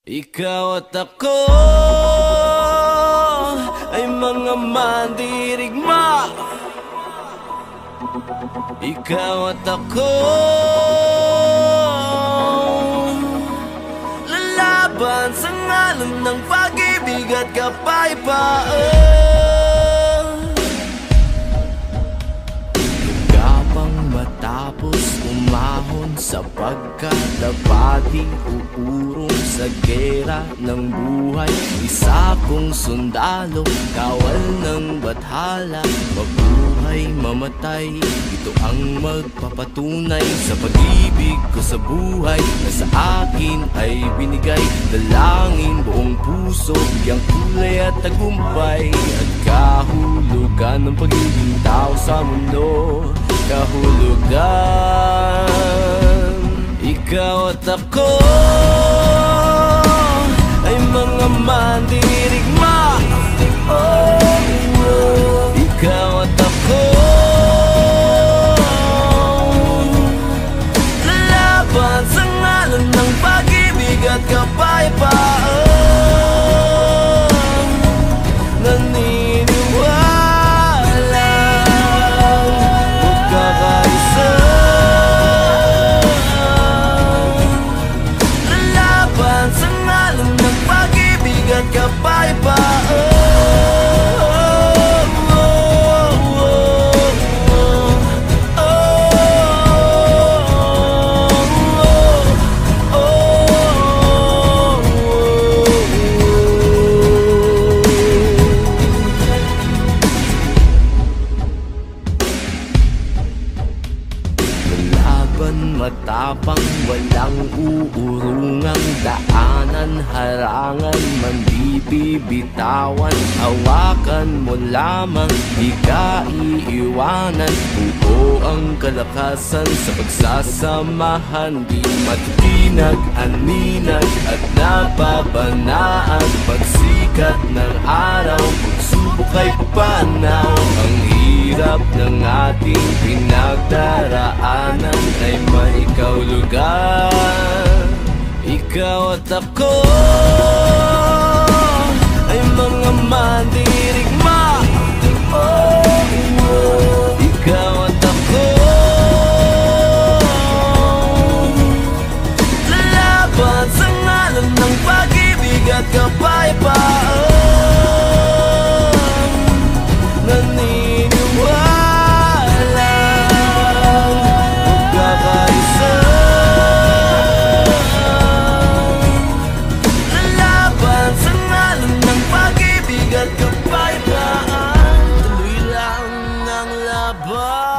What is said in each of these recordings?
Ikaw at ako ay mga mandirigma. Ikaw at ako lalaban sa ngalan ng pag-ibig at kapayapaan. Gapang matapos umahon sapagkat dabati uurong sa gera ng buhay. Isa kong sundalo, kawal ng bathala, mabuhay mamatay, ito ang magpapatunay sa pag-ibig ko sa buhay na sa akin ay binigay. Dalangin buong puso, biyang kulay at tagumpay at kahulugan ng pagiging tao sa mundo. Kahulugan. Ikaw at ako ay mga mandirigma. Ikaw at ako lalaban sa ngalan ng pag-ibig at kapayapaan. Naniniwala magkakaisa, lalaban sa ngalan ng pag-ibig at kapayapaan. Matapang, walang uurungang daanan, harangan man di bibitawan. Hawakan mo lamang, di ka iiwanan. Buo ang kalakasan sa pagsasamahan, di matitinag, aninag at nababanaan. Pagsikat ng araw, pagsubok ay papanaw. Ang hirap ng ating pinagdaraanan ay may kahulugan. Ikaw at ako ay mga mandirigma. Ikaw at ako lalaban sa ngalan ng pag-ibig at kapayapaan. Tuloy lang ang laban.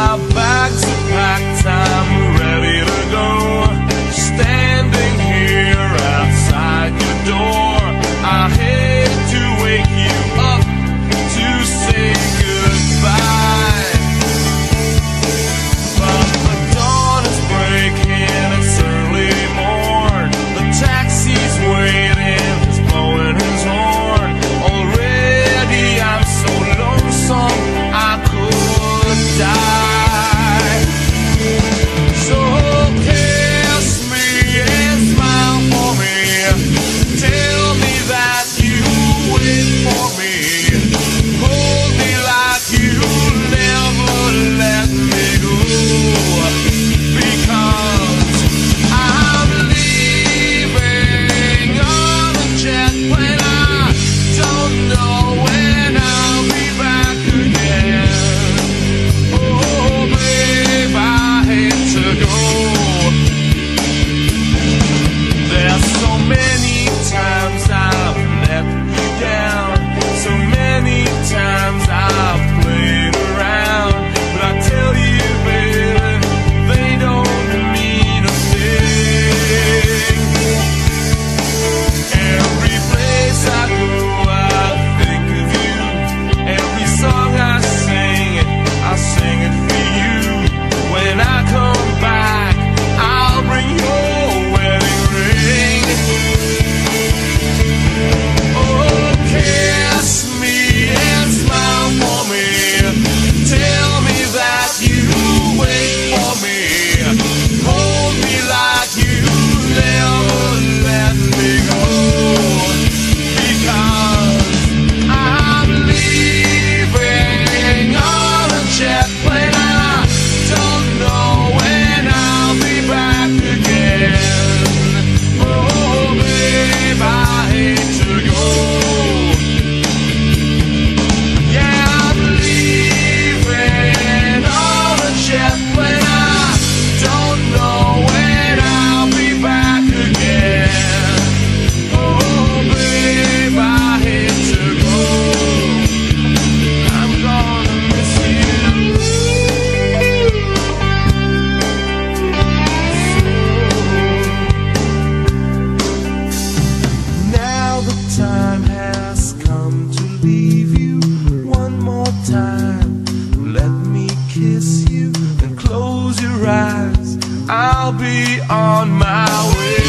Our bags are packed, I'm ready to go. Standing here outside your door, I hate to wake you up to say goodbye, but the dawn is breaking, it's early morn. The taxi's waiting, he's blowing his horn. Already I'm so lonesome I could die. So kiss me and smile for me, tell me that you wait for me, hold me like you never let me go, because I'm leaving on a jet plane. I don't know when I'll be back again. Oh babe, I hate to go. There's so many times I've let you down, so many times I've played around, but I tell you baby, they don't mean a thing. Every place I go I think of you, every song I sing it for you. When I come back, I'll bring your wedding ring. Oh, kiss me and smile for me, tell me that you wait for me, hold me like you never let me go, because I'm leaving on a jet plane. I don't know when I'll be back again. Oh babe, I hate to go. Yeah, I'm leaving on a jet plane. I don't know when I'll be back again. Oh babe, I hate to go. I'm gonna miss you. Now the time has come to leave you. One more time, let me kiss you and close your eyes. I'll be on my way.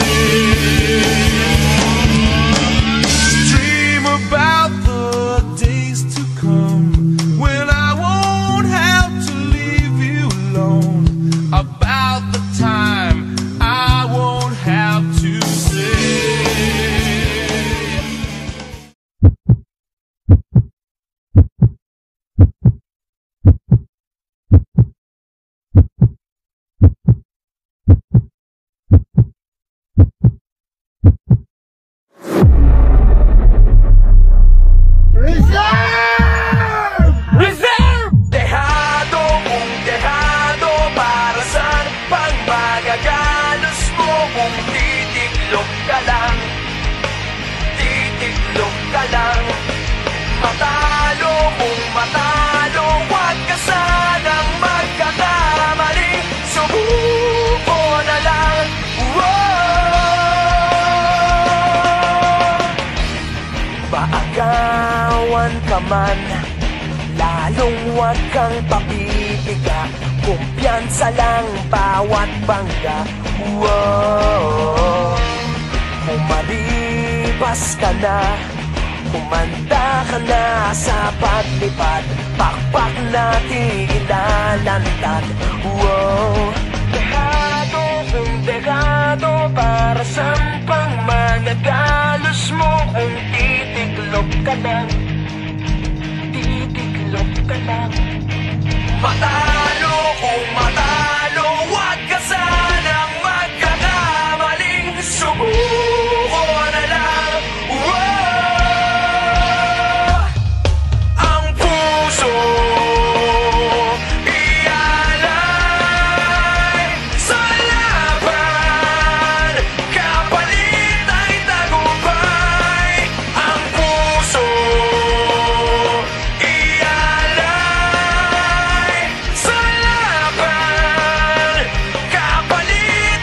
Dream about the days to come when I won't have to leave you alone, about the time I won't have to say. Maagawan ka man, lalong huwag kang pabibiga. Kumpiyansa lang bawat bangga. Kung maribas ka na, kumanda ka na sa paglipad, pakpak natin ilalantad. Dekado kung dekado, para sampang managalos mo kung titiklop ka lang, titiklop ka lang. Mata